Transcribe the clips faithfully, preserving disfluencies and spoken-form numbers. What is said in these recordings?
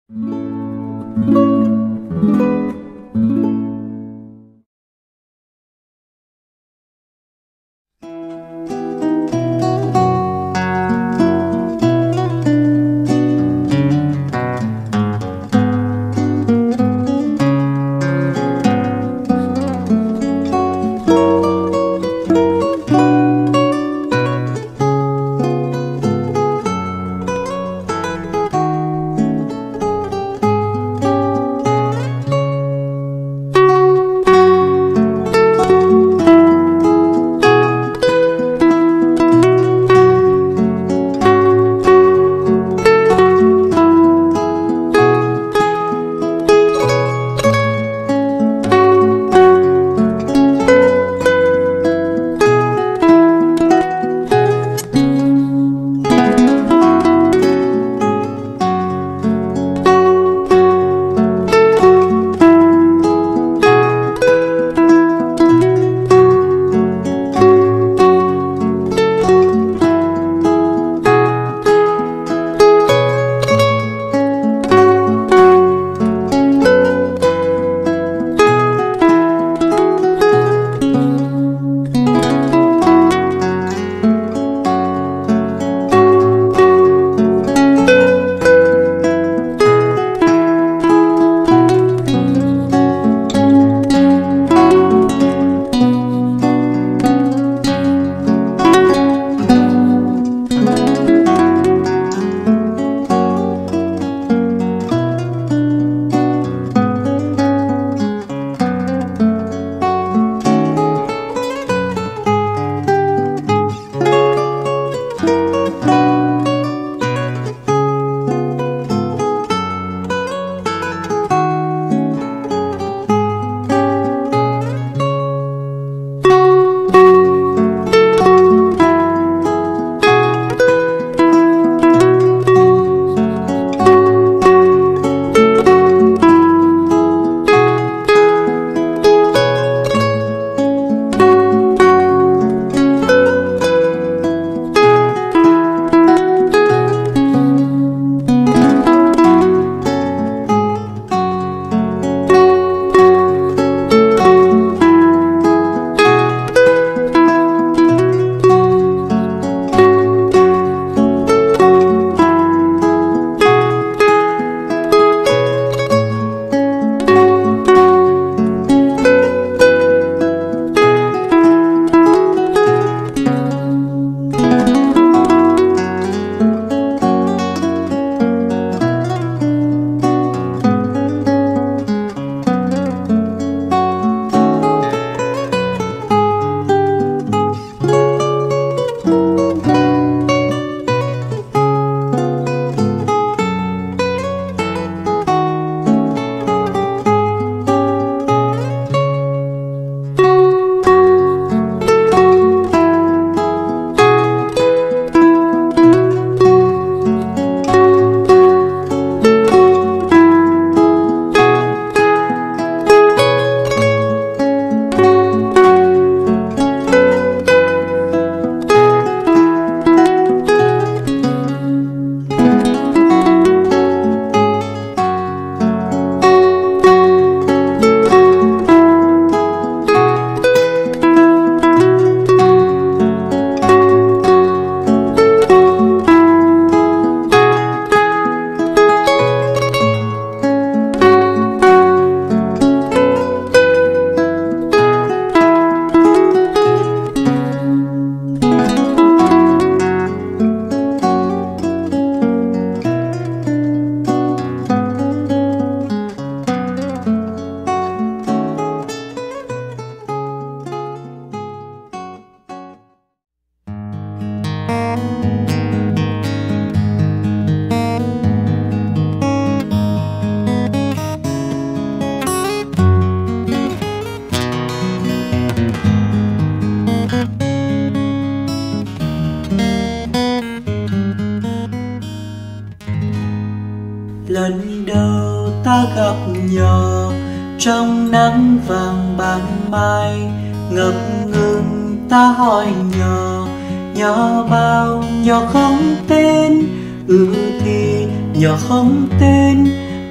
lần đầu ta gặp nhau trong nắng vàng ban mai, ngập ngừng ta hỏi nhỏ, nhỏ bao, nhỏ không tên, ừ thì nhỏ không tên,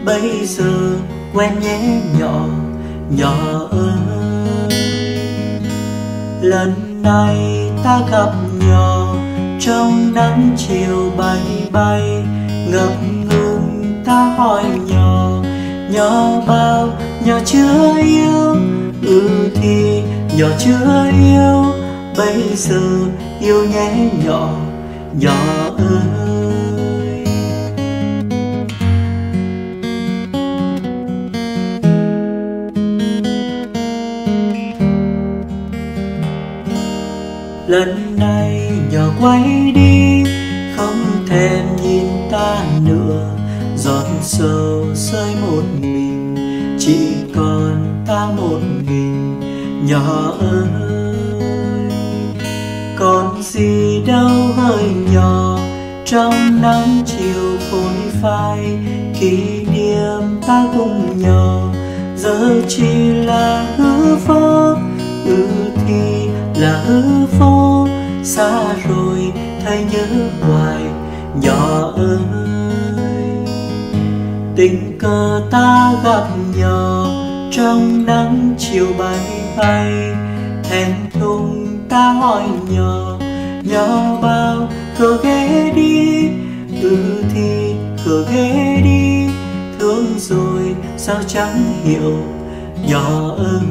bây giờ quen nhé nhỏ, nhỏ ơi. Lần này ta gặp nhỏ trong nắng chiều bay bay, ngập ngừng ta hỏi nhỏ, nhỏ bao nhỏ chưa yêu. Ừ thì nhỏ chưa yêu, bây giờ yêu nhé nhỏ, nhỏ ơi. Lần này nhỏ quay đi, không thèm nhìn ta nữa. Giọt sầu rơi một mình, chỉ còn ta một mình, nhỏ ơi. Còn gì đâu hỡi nhỏ, trong nắng chiều phôi phai, kỷ niệm ta cùng nhỏ giờ chỉ là hư vô. Ừ thì là hư vô, xa rồi thấy nhớ hoài, nhỏ ơi. Tình cờ ta gặp nhỏ trong nắng chiều bay bay, thẹn thùng ta hỏi nhỏ, nhỏ bao khờ ghé đi. Ừ thì khờ ghé đi, thương rồi sao chẳng hiểu, nhỏ ơi.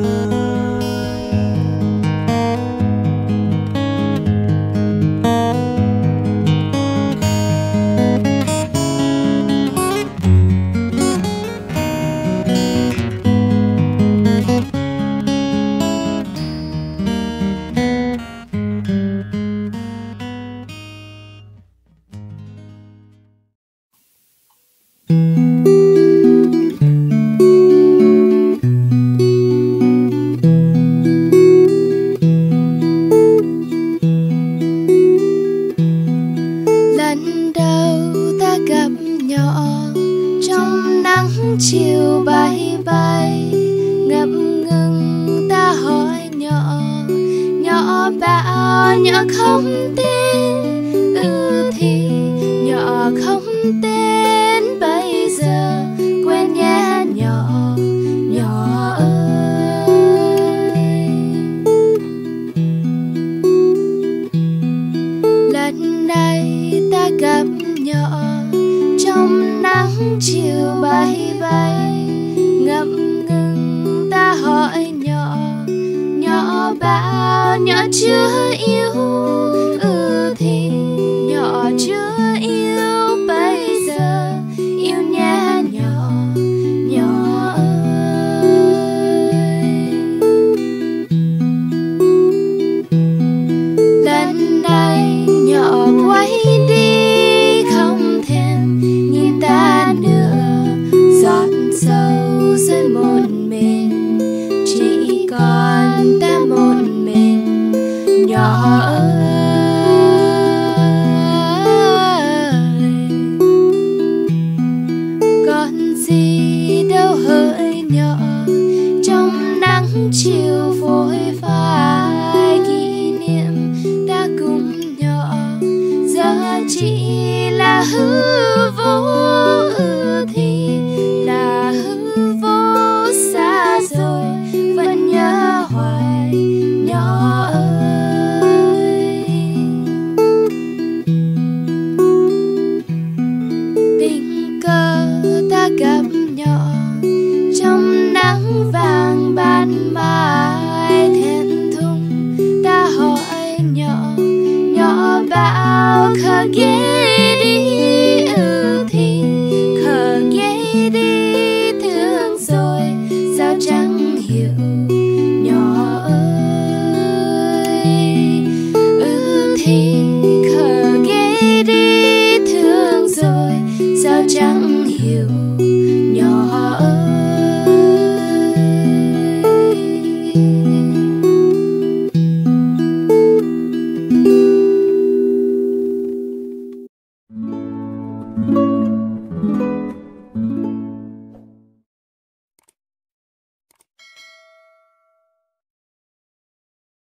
Chiều bay bay, ngập ngừng ta hỏi nhỏ, nhỏ bảo nhỏ không tin. Ừ thì nhỏ không tin, bây giờ quen nhé nhỏ, nhỏ ơi. Lần này ta gặp nhỏ trong nắng chiều bay bay, ngập ngừng ta hỏi nhỏ, nhỏ bảo nhỏ chưa yêu. Ừ thì nhỏ chưa yêu, bây giờ yêu nhé nhỏ, nhỏ ơi. Lần này nhỏ quay đi, không thèm nhìn ta nữa. Giọt sầu rơi một mình, chỉ còn ta một mình, nhỏ ơi. Còn gì đâu hỡi nhỏ, trong nắng chiều phôi phai, kỷ niệm ta cùng nhỏ giờ chỉ là hư